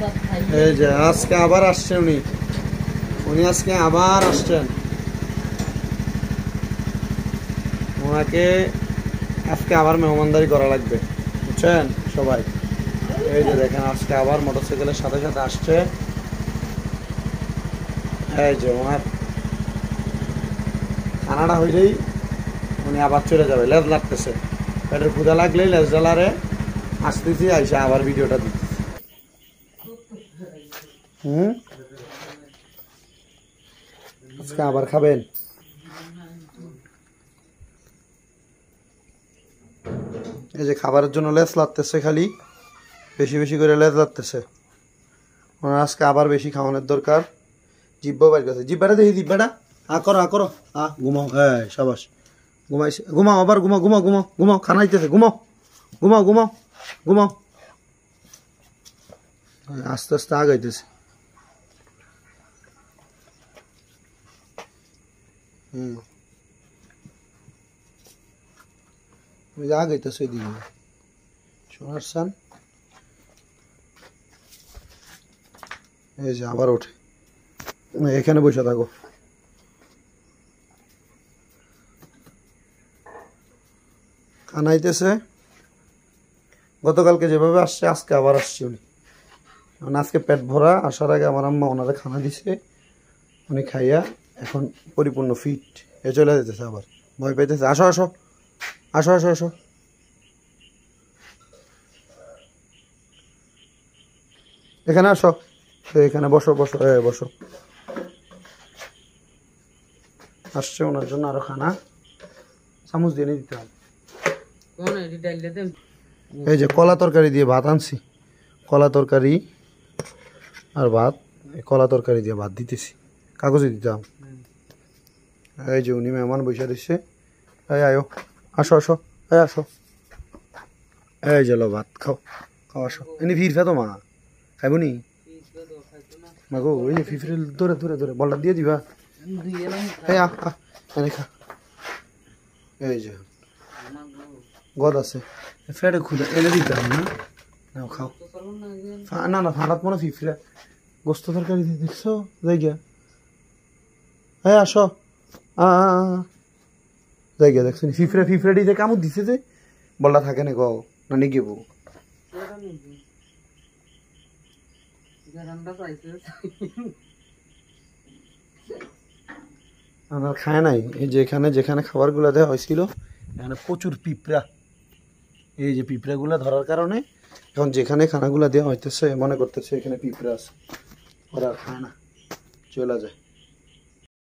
এই যে আজকে আবার আসছে উনি আজকে আবার আসছেন। ওনাকে আজকে আবার মেহমানদারি করা লাগবে, বুঝছেন সবাই। এই যে দেখেন আজকে আবার মোটরসাইকেলের সাথে সাথে আসছে। এই যে ওনার খানাটা হইলেই উনি আবার চলে যাবে। লেজ লাগতেছে, পেটের ক্ষুধা লাগলেই লেজ জ্বালারে আসতেছি, আইসা আবার ভিডিওটা দিতেছি। আজকে আবার খাবেন? এই যে খাবারের জন্য লেজ লাগতেছে, খালি বেশি বেশি করে লেজ লাগতেছে। ওনার আজকে আবার বেশি খাওয়ানোর দরকার। জিব্বা বাইর করছে, জিব্বাটা দেখি, জিব্বাটা করো ঘুমাও। হ্যাঁ সাবাস, ঘুমাইছে, ঘুমাও আবার, ঘুমাও ঘুমাও ঘুমাও ঘুমাও, খানা দিতেছে, ঘুমাও ঘুমাও ঘুমাও ঘুমাও। আস্তে আস্তে আগাইতেছে। আগাইতেছে এদিকে সোনার সান। এই যে আবার ওঠে, এখানে বসে থাকো। খানাইতেছে, গতকালকে যেভাবে আসছে আজকে আবার আসছে উনি। আজকে পেট ভরা, আসার আগে আমার আম্মা ওনারা খানা দিছে, উনি খাইয়া এখন পরিপূর্ণ ফিট। এ চলে যেতেছে, আবার ভয় পাইতেছে। আসো আসো আসো আসো আসো, এখানে আসো, এখানে বসো বসো, বসো। আসছে ওনার জন্য আরো খানা, চামচ দিয়ে দিতে হবে। এই যে কলা তরকারি দিয়ে ভাত আনছি, কলা তরকারি আর ভাত। কলা তরকারি দিয়ে ভাত দিতেছি, কাগজে দিতাম। এই যে উনি মেহমান বসে দিচ্ছে। এই আয়ো, আসো আসো, এই আসো, এই চলো ভাত খাও, খাও আসো। এনে ফিরফা তো মা খাইব নি মাগো, ওই যে ফিফরে ধরে ধরে ধরে বলটা দিয়ে দিবা। এই এনে খা। এই যে গদ আছে, ফেটে খুদা এনে দিতে হবে না, নাও খাও। না না ফাঁড়াত মনে ফিফরে গোস্ত তরকারি দিয়ে দেখছো জায়গা। হ্যাঁ আসো, জায়গা দেখছো ফিফরে ফিফরে দিতে কামড় দিছে যে বলটা থাকে না গো, না নিয়ে গেবো। আমার খায় নাই। এই যে এখানে যেখানে খাবারগুলো দেওয়া হয়েছিল এখানে প্রচুর পিঁপড়া। এই যে পিঁপড়াগুলো ধরার কারণে এখন যেখানে খানাগুলো দেওয়া হইতেছে মনে করতেছে এখানে পিঁপড়া আছে, ওরা খায় না, চলে যায়।